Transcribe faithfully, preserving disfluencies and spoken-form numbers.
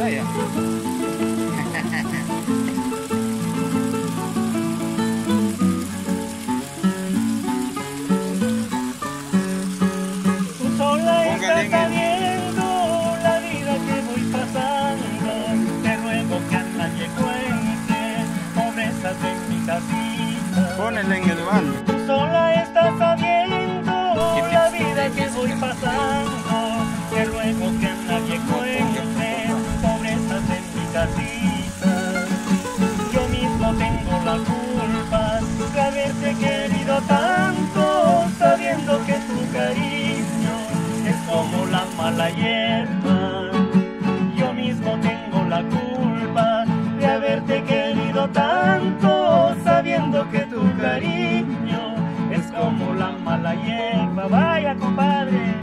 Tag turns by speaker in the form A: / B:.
A: Vaya.
B: Tú sola estás sabiendo la vida que voy pasando. Te ruego que a nadie cuente pobrezas en mi casita.
A: Ponele en el baño.
B: Tú sola estás sabiendo la vida que voy pasando. Te ruego que a nadie cuente pobrezas en mi casita. Yo mismo tengo la culpa de haberte querido tanto, sabiendo que tu cariño es como la mala hierba. Yo mismo tengo la culpa de haberte querido tanto, sabiendo que tu cariño es como la mala hierba. Vaya, compadre.